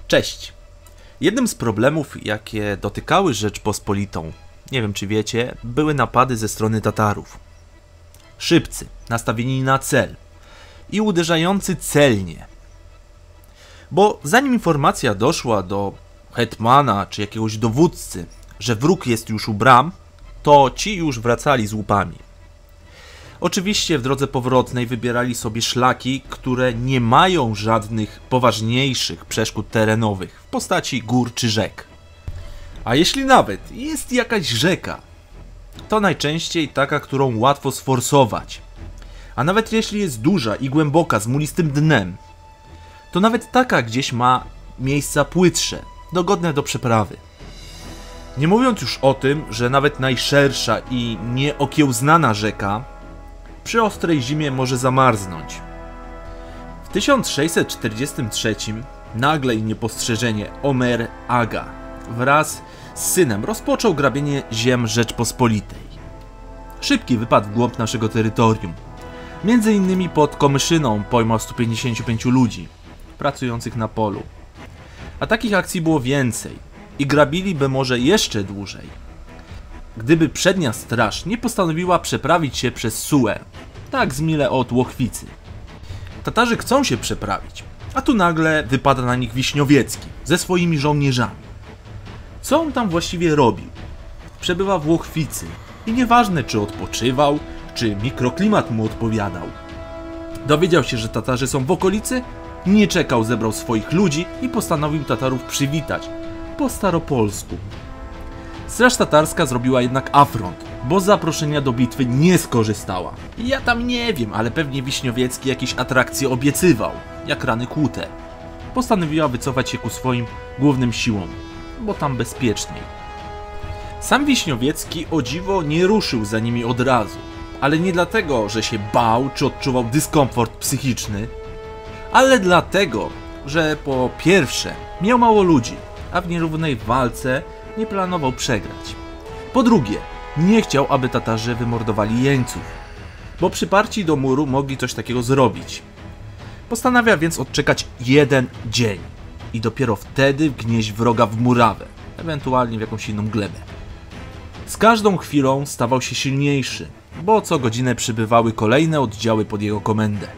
Cześć! Jednym z problemów, jakie dotykały Rzeczpospolitą, nie wiem czy wiecie, były napady ze strony Tatarów. Szybcy, nastawieni na cel i uderzający celnie. Bo zanim informacja doszła do hetmana czy jakiegoś dowódcy, że wróg jest już u bram, to ci już wracali z łupami. Oczywiście w drodze powrotnej wybierali sobie szlaki, które nie mają żadnych poważniejszych przeszkód terenowych w postaci gór czy rzek. A jeśli nawet jest jakaś rzeka, to najczęściej taka, którą łatwo sforsować. A nawet jeśli jest duża i głęboka z mulistym dnem, to nawet taka gdzieś ma miejsca płytsze, dogodne do przeprawy. Nie mówiąc już o tym, że nawet najszersza i nieokiełznana rzeka przy ostrej zimie może zamarznąć. W 1643 nagle i niepostrzeżenie Omer Aga wraz z synem rozpoczął grabienie ziem Rzeczpospolitej. Szybki wypadł w głąb naszego terytorium. Między innymi pod Komyszyną pojmał 155 ludzi pracujących na polu. A takich akcji było więcej i grabiliby może jeszcze dłużej, gdyby przednia straż nie postanowiła przeprawić się przez Sułę, tak z mile od Łochwicy. Tatarzy chcą się przeprawić, a tu nagle wypada na nich Wiśniowiecki ze swoimi żołnierzami. Co on tam właściwie robił? Przebywa w Łochwicy i nieważne czy odpoczywał, czy mikroklimat mu odpowiadał. Dowiedział się, że Tatarzy są w okolicy, nie czekał, zebrał swoich ludzi i postanowił Tatarów przywitać po staropolsku. Straż tatarska zrobiła jednak afront, bo z zaproszenia do bitwy nie skorzystała. Ja tam nie wiem, ale pewnie Wiśniowiecki jakieś atrakcje obiecywał, jak rany kłute. Postanowiła wycofać się ku swoim głównym siłom, bo tam bezpieczniej. Sam Wiśniowiecki o dziwo nie ruszył za nimi od razu, ale nie dlatego, że się bał czy odczuwał dyskomfort psychiczny, ale dlatego, że po pierwsze miał mało ludzi, a w nierównej walce nie planował przegrać. Po drugie, nie chciał, aby Tatarzy wymordowali jeńców, bo przyparci do muru mogli coś takiego zrobić. Postanawia więc odczekać jeden dzień i dopiero wtedy wgnieść wroga w murawę, ewentualnie w jakąś inną glebę. Z każdą chwilą stawał się silniejszy, bo co godzinę przybywały kolejne oddziały pod jego komendę.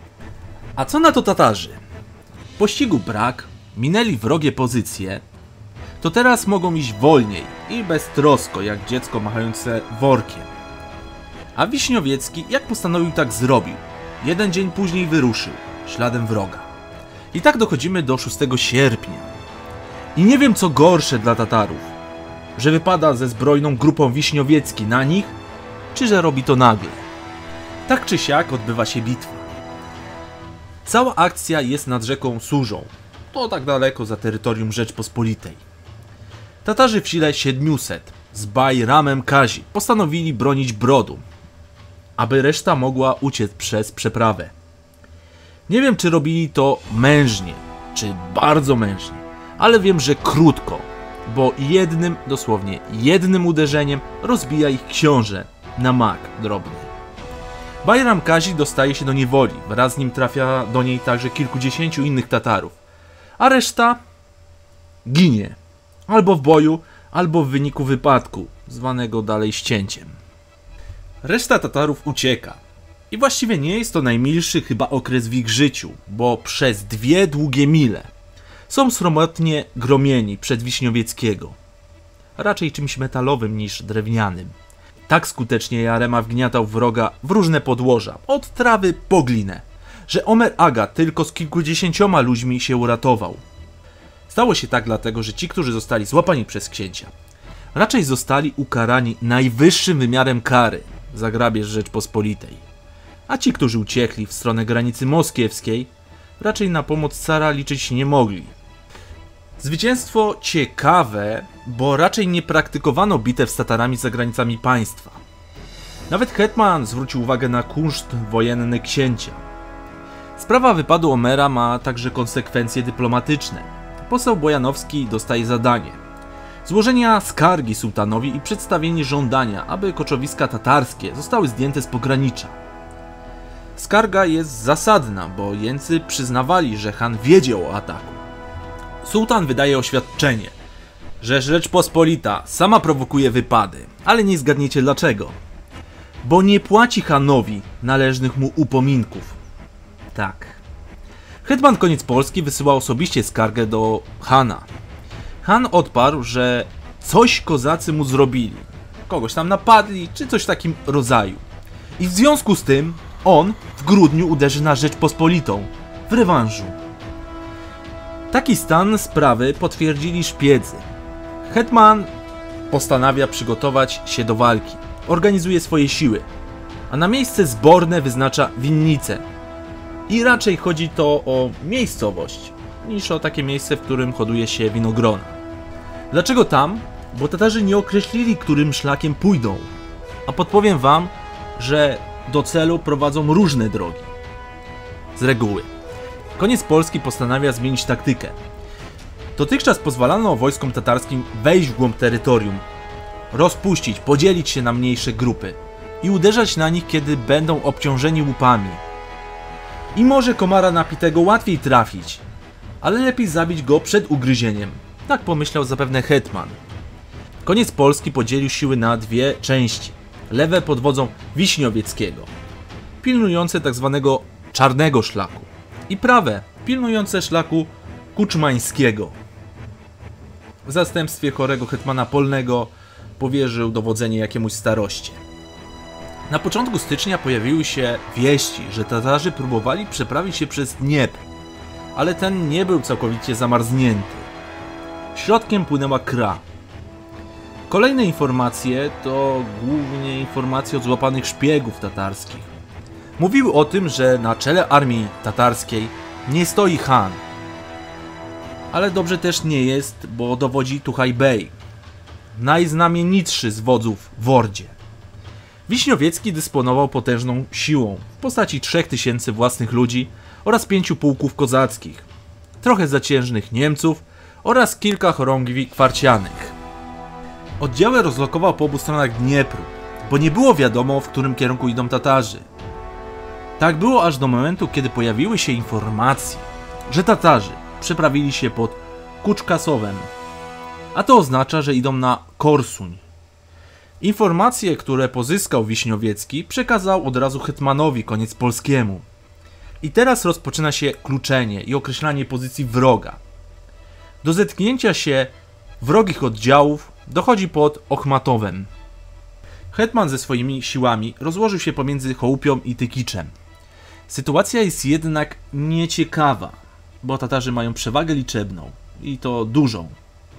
A co na to Tatarzy? Pościgu brak, minęli wrogie pozycje, to teraz mogą iść wolniej i beztrosko, jak dziecko machające workiem. A Wiśniowiecki, jak postanowił, tak zrobił. Jeden dzień później wyruszył, śladem wroga. I tak dochodzimy do 6 sierpnia. I nie wiem co gorsze dla Tatarów, że wypada ze zbrojną grupą Wiśniowiecki na nich, czy że robi to nagle. Tak czy siak odbywa się bitwa. Cała akcja jest nad rzeką Sużą, to tak daleko za terytorium Rzeczpospolitej. Tatarzy w sile 700 z Bajramem Kazi postanowili bronić Brodu, aby reszta mogła uciec przez przeprawę. Nie wiem czy robili to mężnie, czy bardzo mężnie, ale wiem, że krótko, bo jednym, dosłownie jednym uderzeniem rozbija ich książę na mak drobny. Bajram Kazi dostaje się do niewoli, wraz z nim trafia do niej także kilkudziesięciu innych Tatarów, a reszta ginie. Albo w boju, albo w wyniku wypadku, zwanego dalej ścięciem. Reszta Tatarów ucieka. I właściwie nie jest to najmilszy chyba okres w ich życiu, bo przez 2 długie mile są sromotnie gromieni przed Wiśniowieckiego. Raczej czymś metalowym niż drewnianym. Tak skutecznie Jarema wgniatał wroga w różne podłoża, od trawy po glinę, że Omer Aga tylko z kilkudziesięcioma ludźmi się uratował. Stało się tak dlatego, że ci, którzy zostali złapani przez księcia, raczej zostali ukarani najwyższym wymiarem kary za grabież Rzeczpospolitej. A ci, którzy uciekli w stronę granicy moskiewskiej, raczej na pomoc cara liczyć nie mogli. Zwycięstwo ciekawe, bo raczej nie praktykowano bitew z Tatarami za granicami państwa. Nawet hetman zwrócił uwagę na kunszt wojenny księcia. Sprawa wypadu Omera ma także konsekwencje dyplomatyczne. Poseł Bojanowski dostaje zadanie złożenia skargi sułtanowi i przedstawienie żądania, aby koczowiska tatarskie zostały zdjęte z pogranicza. Skarga jest zasadna, bo jeńcy przyznawali, że Han wiedział o ataku. Sułtan wydaje oświadczenie, że Rzeczpospolita sama prowokuje wypady, ale nie zgadniecie dlaczego. Bo nie płaci Hanowi należnych mu upominków. Tak. Hetman Koniec Polski wysyła osobiście skargę do Hana. Han odparł, że coś kozacy mu zrobili. Kogoś tam napadli, czy coś w takim rodzaju. I w związku z tym on w grudniu uderzy na Rzeczpospolitą w rewanżu. Taki stan sprawy potwierdzili szpiedzy. Hetman postanawia przygotować się do walki. Organizuje swoje siły, a na miejsce zborne wyznacza winnicę. I raczej chodzi to o miejscowość, niż o takie miejsce, w którym hoduje się winogrona. Dlaczego tam? Bo Tatarzy nie określili, którym szlakiem pójdą. A podpowiem wam, że do celu prowadzą różne drogi. Z reguły. Koniec Polski postanawia zmienić taktykę. Dotychczas pozwalano wojskom tatarskim wejść w głąb terytorium, rozpuścić, podzielić się na mniejsze grupy i uderzać na nich, kiedy będą obciążeni łupami. I może komara napitego łatwiej trafić, ale lepiej zabić go przed ugryzieniem. Tak pomyślał zapewne hetman. Koniec Polski podzielił siły na dwie części. Lewe pod wodzą Wiśniowieckiego, pilnujące tzw. czarnego szlaku, i prawe, pilnujące szlaku kuczmańskiego. W zastępstwie chorego hetmana polnego powierzył dowodzenie jakiemuś staroście. Na początku stycznia pojawiły się wieści, że Tatarzy próbowali przeprawić się przez Dniepr, ale ten nie był całkowicie zamarznięty. Środkiem płynęła Kra. Kolejne informacje to głównie informacje od złapanych szpiegów tatarskich. Mówiły o tym, że na czele armii tatarskiej nie stoi Han. Ale dobrze też nie jest, bo dowodzi Tuchaj Bey, najznamienitszy z wodzów w Ordzie. Wiśniowiecki dysponował potężną siłą w postaci 3000 własnych ludzi oraz 5 pułków kozackich, trochę zaciężnych Niemców oraz kilka chorągwi kwarcianych. Oddziały rozlokował po obu stronach Dniepru, bo nie było wiadomo, w którym kierunku idą Tatarzy. Tak było aż do momentu, kiedy pojawiły się informacje, że Tatarzy przeprawili się pod Kuczkasowem, a to oznacza, że idą na Korsuń. Informacje, które pozyskał Wiśniowiecki, przekazał od razu hetmanowi Koniec Polskiemu. I teraz rozpoczyna się kluczenie i określanie pozycji wroga. Do zetknięcia się wrogich oddziałów dochodzi pod Ochmatowem. Hetman ze swoimi siłami rozłożył się pomiędzy Chołupią i Tykiczem. Sytuacja jest jednak nieciekawa, bo Tatarzy mają przewagę liczebną i to dużą,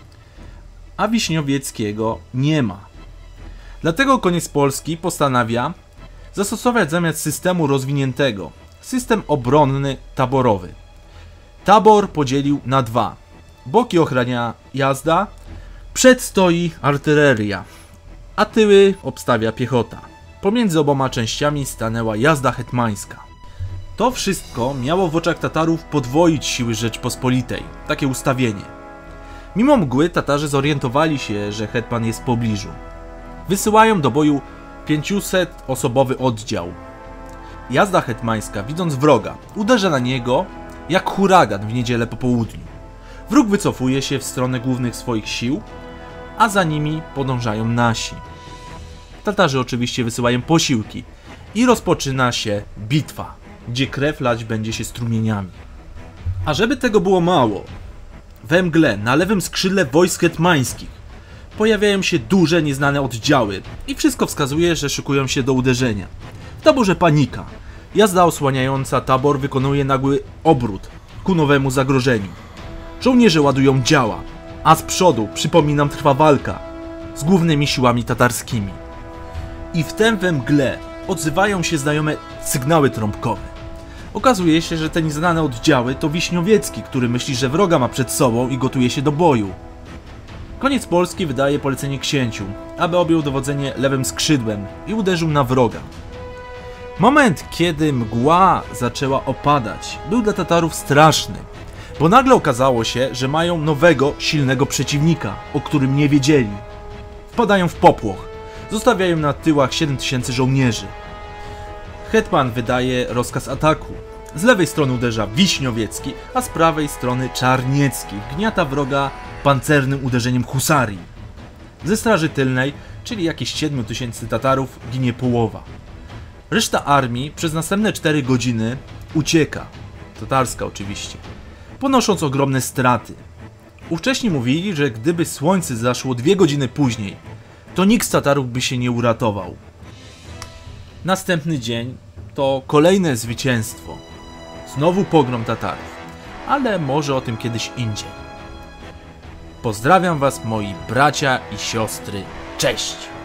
a Wiśniowieckiego nie ma. Dlatego Koniec Polski postanawia zastosować zamiast systemu rozwiniętego system obronny taborowy. Tabor podzielił na dwa. Boki ochrania jazda, przed stoi artyleria, a tyły obstawia piechota. Pomiędzy oboma częściami stanęła jazda hetmańska. To wszystko miało w oczach Tatarów podwoić siły Rzeczpospolitej, takie ustawienie. Mimo mgły Tatarzy zorientowali się, że hetman jest w pobliżu. Wysyłają do boju 500-osobowy oddział. Jazda hetmańska, widząc wroga, uderza na niego jak huragan w niedzielę po południu. Wróg wycofuje się w stronę głównych swoich sił, a za nimi podążają nasi. Tatarzy oczywiście wysyłają posiłki i rozpoczyna się bitwa, gdzie krew lać będzie się strumieniami. A żeby tego było mało, we mgle na lewym skrzydle wojsk hetmańskich pojawiają się duże, nieznane oddziały i wszystko wskazuje, że szykują się do uderzenia. W taborze panika. Jazda osłaniająca tabor wykonuje nagły obrót ku nowemu zagrożeniu. Żołnierze ładują działa, a z przodu, przypominam, trwa walka z głównymi siłami tatarskimi. I wtem we mgle odzywają się znajome sygnały trąbkowe. Okazuje się, że te nieznane oddziały to Wiśniowiecki, który myśli, że wroga ma przed sobą i gotuje się do boju. Koniec Polski wydaje polecenie księciu, aby objął dowodzenie lewym skrzydłem i uderzył na wroga. Moment, kiedy mgła zaczęła opadać, był dla Tatarów straszny, bo nagle okazało się, że mają nowego, silnego przeciwnika, o którym nie wiedzieli. Wpadają w popłoch, zostawiają na tyłach 7000 żołnierzy. Hetman wydaje rozkaz ataku Z lewej strony uderza Wiśniowiecki, a z prawej strony Czarniecki wgniata wroga pancernym uderzeniem husarii. Ze straży tylnej, czyli jakieś 7000 Tatarów, ginie połowa. Reszta armii przez następne 4 godziny ucieka, tatarska oczywiście, ponosząc ogromne straty. Ówcześni mówili, że gdyby słońce zaszło 2 godziny później, to nikt z Tatarów by się nie uratował. Następny dzień to kolejne zwycięstwo. Znowu pogrom Tatarów, ale może o tym kiedyś indziej. Pozdrawiam was, moi bracia i siostry. Cześć!